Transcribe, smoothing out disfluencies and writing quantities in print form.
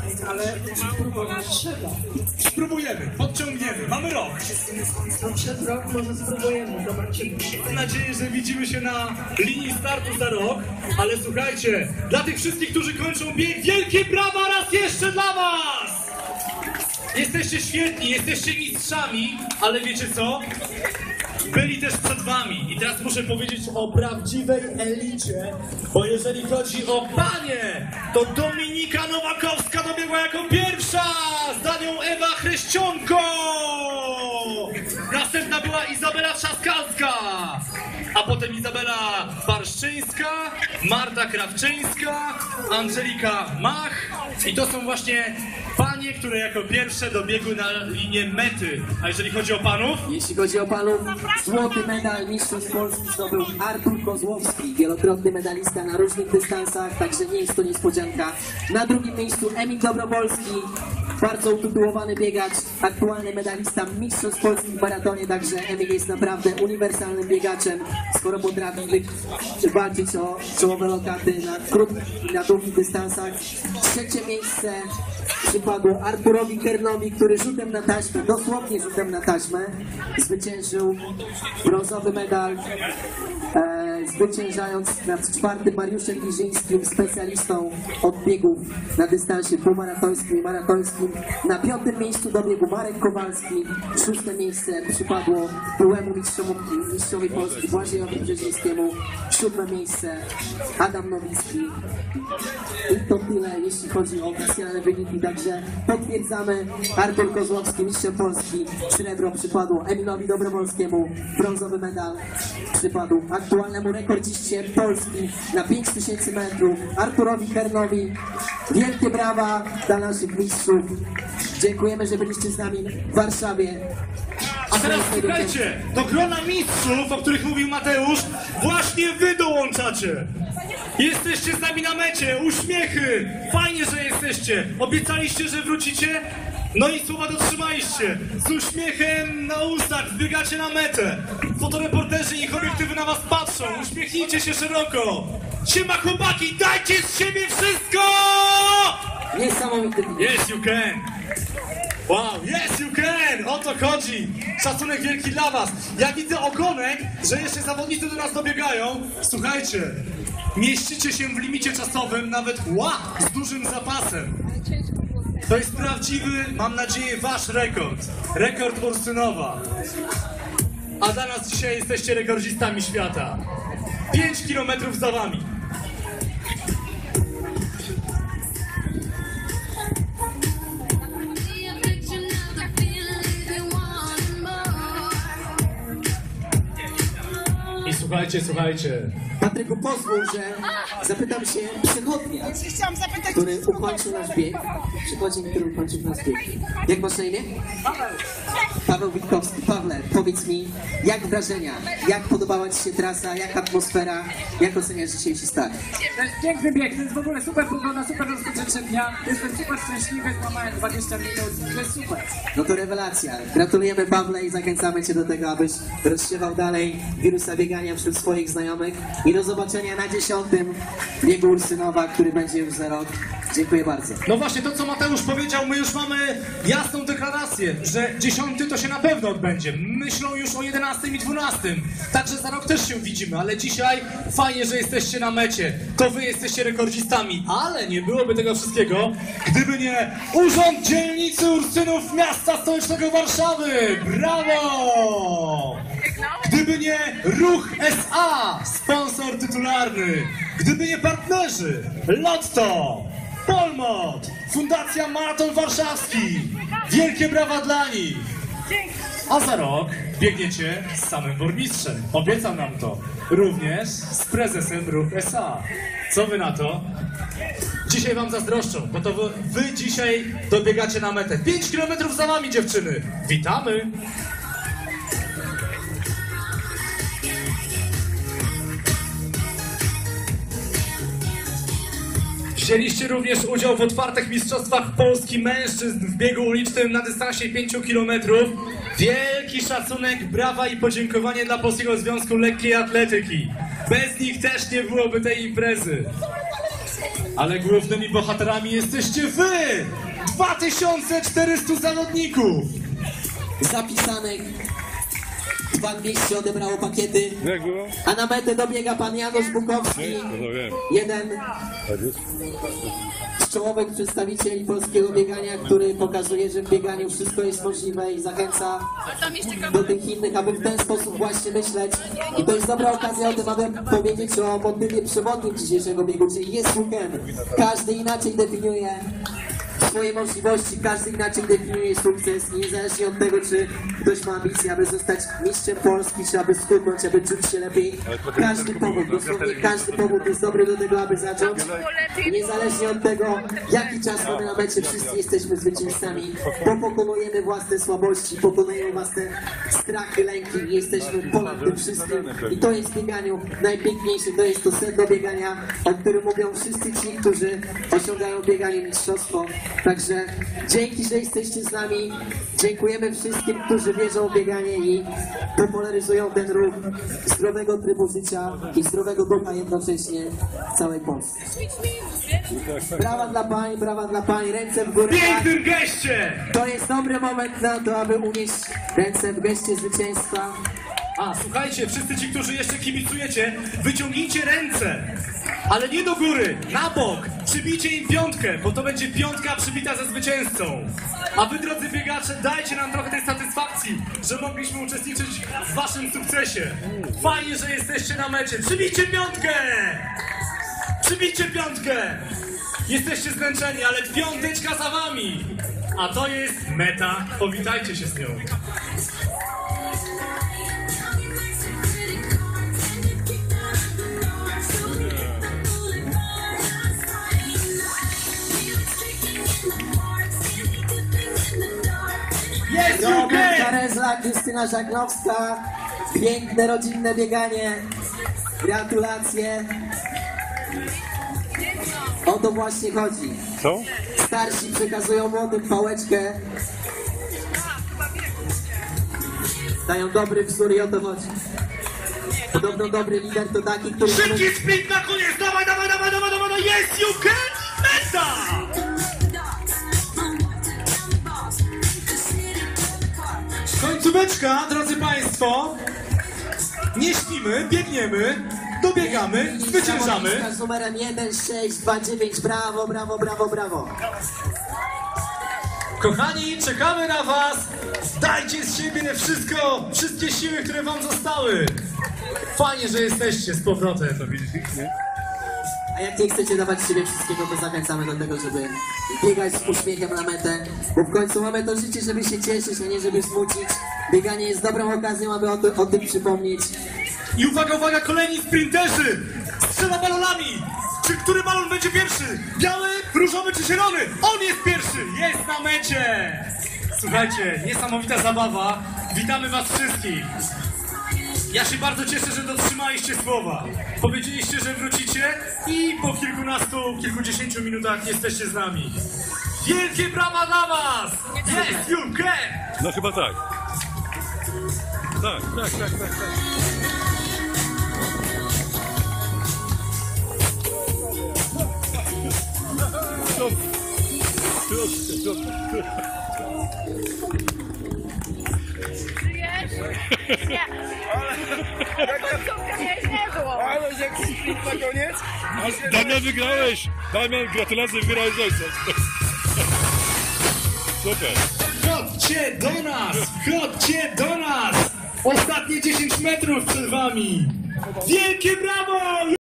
ale spróbować trzeba. Spróbujemy, podciągniemy, mamy rok. No przez rok może spróbujemy, zobaczymy. Mam nadzieję, że widzimy się na linii startu za rok, ale słuchajcie, dla tych wszystkich, którzy kończą bieg, wielkie brawa raz jeszcze dla was! Jesteście świetni, jesteście mistrzami, ale wiecie co? Byli też przed wami i teraz muszę powiedzieć o prawdziwej elicie, bo jeżeli chodzi o panie, to Dominika Nowakowska dobiegła jako pierwsza, za nią Ewa Chryścionko, następna była Izabela Trzaskalska, a potem Izabela Barszczyńska, Marta Krawczyńska, Angelika Mach i to są właśnie panie, które jako pierwsze dobiegły na linię mety. A jeżeli chodzi o panów? Jeśli chodzi o panów, złoty medal mistrzostw Polski zdobył Artur Kozłowski, wielokrotny medalista na różnych dystansach, także nie jest to niespodzianka. Na drugim miejscu Emil Dobrowolski, bardzo utytułowany biegacz, aktualny medalista mistrzostw Polski w maratonie, także Emil jest naprawdę uniwersalnym biegaczem, skoro potrafi walczyć o czołowe lokaty na krótkich i na długich dystansach. Trzecie miejsce przypadło Arturowi Kernowi, który rzutem na taśmę, dosłownie rzutem na taśmę, zwyciężył brązowy medal, zwyciężając nad czwartym Mariuszem Giżyńskim, specjalistą od biegów na dystansie półmaratońskim i maratońskim. Na piątym miejscu dobiegł Marek Kowalski, szóste miejsce przypadło byłemu mistrzowi Polski Błażejowi Brzezińskiemu, siódme miejsce Adam Nowicki. I to tyle, jeśli chodzi o oficjalne wyniki, także potwierdzamy, Artur Kozłowski, mistrz Polski, srebro przypadło Emilowi Dobrowolskiemu, brązowy medal przypadł aktualnemu rekordziście Polski na 5000 metrów, Arturowi Kernowi. Wielkie brawa dla naszych mistrzów. Dziękujemy, że byliście z nami w Warszawie. A teraz słuchajcie, do grona mistrzów, o których mówił Mateusz, właśnie wy dołączacie. Jesteście z nami na mecie, uśmiechy, fajnie, że jesteście. Obiecaliście, że wrócicie, no i słowa dotrzymaliście. Z uśmiechem na ustach wbiegacie na metę. Fotoreporterzy i obiektywy na was patrzą, uśmiechnijcie się szeroko. Siema chłopaki, dajcie z siebie wszystko! Niesamowity widok. Yes you can! Wow, yes you can! O to chodzi! Szacunek wielki dla was! Ja widzę ogonek, że jeszcze zawodnicy do nas dobiegają. Słuchajcie, mieścicie się w limicie czasowym, nawet z dużym zapasem. To jest prawdziwy, mam nadzieję, wasz rekord. Rekord Ursynowa. A dla nas dzisiaj jesteście rekordzistami świata. 5 kilometrów za wami. I słuchajcie. Patryku, pozwól, że zapytam się przechodnia, który ukończył nasz bieg. Przechodni, który ukończył nasz bieg. Jak masz na imię? Paweł Witkowski. Pawle, powiedz mi, jak wrażenia? Jak podobała ci się trasa? Jak atmosfera? Jak oceniasz dzisiejszy start? To jest piękny bieg, to jest w ogóle super pogoda, super rozpoczęcie dnia. Jestem super szczęśliwy, złamałem 20 minut, to jest super. No to rewelacja. Gratulujemy, Pawle, i zachęcamy cię do tego, abyś rozsiewał dalej wirusa biegania wśród swoich znajomych. I do zobaczenia na 10. biegu Ursynowa, który będzie już za rok. Dziękuję bardzo. No właśnie, to co Mateusz powiedział, my już mamy jasną deklarację, że 10 to się na pewno odbędzie. Myślą już o 11 i 12. Także za rok też się widzimy, ale dzisiaj fajnie, że jesteście na mecie. To wy jesteście rekordzistami, ale nie byłoby tego wszystkiego, gdyby nie Urząd Dzielnicy Ursynów Miasta Stołecznego Warszawy. Brawo! Gdyby nie Ruch SA, sponsor tytularny. Gdyby nie partnerzy Lotto, Polmot, Fundacja Maraton Warszawski. Wielkie brawa dla nich. A za rok biegniecie z samym burmistrzem. Obiecał nam to. Również z prezesem Ruch SA. Co wy na to? Dzisiaj wam zazdroszczą, bo to wy dzisiaj dobiegacie na metę. 5 kilometrów za wami, dziewczyny. Witamy. Wzięliście również udział w otwartych mistrzostwach Polski mężczyzn w biegu ulicznym na dystansie 5 km. Wielki szacunek, brawa i podziękowanie dla Polskiego Związku Lekkiej Atletyki. Bez nich też nie byłoby tej imprezy. Ale głównymi bohaterami jesteście wy! 2400 zawodników! Zapisanych. 200 odebrało pakiety. Jak było? A na metę dobiega pan Janusz Bukowski. No to wiem. Jeden z czołowych przedstawicieli polskiego biegania, który pokazuje, że w bieganiu wszystko jest możliwe i zachęca do tych innych, aby w ten sposób właśnie myśleć. I to jest dobra okazja o tym, aby powiedzieć o motywie przewodnim dzisiejszego biegu, czyli jest weekend. Każdy inaczej definiuje swoje możliwości, każdy inaczej definiuje sukces i niezależnie od tego, czy ktoś ma ambicje, aby zostać mistrzem Polski, czy aby schudnąć, aby czuć się lepiej. Każdy powód, dosłownie każdy powód jest dobry do tego, aby zacząć. I niezależnie od tego, jaki czas mamy na mecie, wszyscy jesteśmy zwycięzcami, bo pokonujemy własne słabości, pokonujemy własne strachy, lęki i jesteśmy ponad tym wszystkim. I to jest w bieganiu najpiękniejsze, to jest to sedno biegania, o którym mówią wszyscy ci, którzy osiągają w bieganiu mistrzostwo. Także dzięki, że jesteście z nami. Dziękujemy wszystkim, którzy wierzą w bieganie i popularyzują ten ruch zdrowego trybu życia i zdrowego ducha jednocześnie w całej Polsce. Brawa dla pań, ręce w górę. W pięknym geście! To jest dobry moment na to, aby unieść ręce w geście zwycięstwa. A, słuchajcie, wszyscy ci, którzy jeszcze kibicujecie, wyciągnijcie ręce, ale nie do góry, na bok, przybijcie im piątkę, bo to będzie piątka przybita ze zwycięzcą. A wy, drodzy biegacze, dajcie nam trochę tej satysfakcji, że mogliśmy uczestniczyć w waszym sukcesie. Fajnie, że jesteście na mecie. Przybijcie piątkę! Przybijcie piątkę! Jesteście zmęczeni, ale piąteczka za wami! A to jest meta. Powitajcie się z nią. Jest UK! Robert Karezla, Krystyna Żaglowska. Piękne, rodzinne bieganie. Gratulacje. O to właśnie chodzi. Co? Starsi przekazują młodym pałeczkę. Dają dobry wzór i o to chodzi. Podobno dobry lider to taki, który... Szybki sprint na koniec! Dawaj, dawaj, dawaj, dawaj, dawaj! Jest UK! Meta! Końcóweczka, drodzy Państwo. Nie śpimy, biegniemy, dobiegamy, zwyciężamy. Z numerem 1629. Brawo, brawo, brawo, brawo. Kochani, czekamy na Was. Dajcie z siebie wszystko, wszystkie siły, które Wam zostały. Fajnie, że jesteście z powrotem. A jak nie chcecie dawać z siebie wszystkiego, to zachęcamy do tego, żeby biegać z uśmiechem na metę. Bo w końcu mamy to życie, żeby się cieszyć, a nie żeby smucić. Bieganie jest dobrą okazją, aby o tym przypomnieć. I uwaga, uwaga, kolejni sprinterzy! Strzela balonami! Czy który balon będzie pierwszy? Biały, różowy czy zielony? On jest pierwszy! Jest na mecie! Słuchajcie, niesamowita zabawa. Witamy Was wszystkich. Ja się bardzo cieszę, że dotrzymaliście słowa. Powiedzieliście, że wrócicie i po kilkudziesięciu minutach jesteście z nami. Wielkie brawa dla Was! Jest UK! No chyba tak. Tak. Nie. Końcówka nie było. Ale jak sprint na koniec? Damian, wygrałeś! Damian, gratulacje, wygrałeś z ojcem. Super. Chodźcie do nas! Chodźcie do nas! Ostatnie 10 metrów przed Wami! Wielkie brawo!